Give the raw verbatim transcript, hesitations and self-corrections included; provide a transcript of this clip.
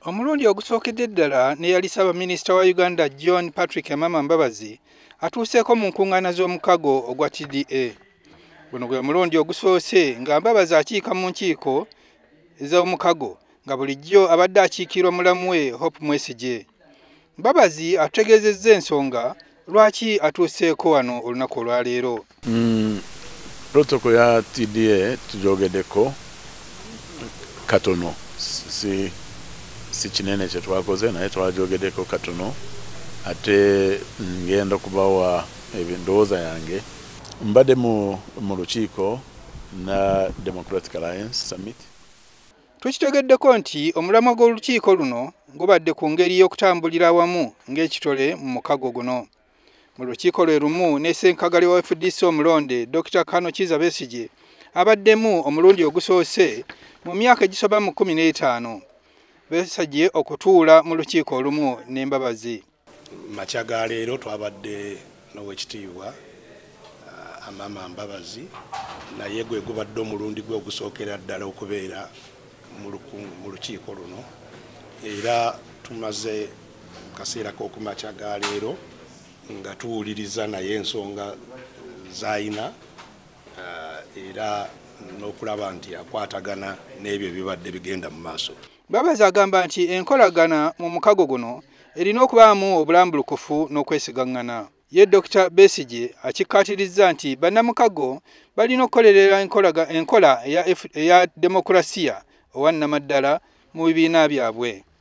Omulundi ogusookedde ddala ne yali Ssaabaminisita wa Uganda John Patrick Amama Mbabazi atuuseeko mu nkuŋŋaana z'omukago ogwa T D A. Guno gwe mulundi ogusoose nga Mbabazi akiika mu nkiiko ez'omukago nga bulijjo abadde akiikirwa mulamu we Hope Mwesigye. Mbabazi ategeezezza ensonga lwaki atuuseeko wano olunaku olwaleero. Mm, protocol ya T D A tujogeddeko katono si si kinene kye twakoze naye twajogeddeko katono ate ngenda kubawa ebindowooza yange. Mbadde mu mu lukiiko na Democratic Alliance Summit. Tukitegeddeko nti omulamwa gw'olukiiko luno gubadde ku ngeri y'okutambulira awamu ng'ekitole mu mukago guno. Mu lukiiko lwe lumu ne Ssenkagali wa F D C omulonde Doctor Kano Kizza Besigye abaddemu omulundi ogusoose mu myaka egisoba mu kkumi n'etaano. Besigye okutuula mu lukiiko olumu ne Mbabazi. Makya ga leero twabadde n'owekitiibwa uh, Amama Mbabazi naye gwe gubadde omulundi gwe ogusookera ddala okubeera mu lukiiko luno era tumaze kaseera k'okumakya ga leero nga tuwuliriza naye ensonga z'ayina uh, era n'okulaba nti akwatagana n'ebyo ebibadde bigenda mu maaso. Mbabazi agamba nti enkolagana mu mukago guno erina okubaamu obulambulukufu n'okwesigaŋŋana. Ye Doctor Besigye akikkaatirizza nti bannamukago balina okukolerera enkola eya, eya demokrasiya owannamaddala mu bibiina byabwe.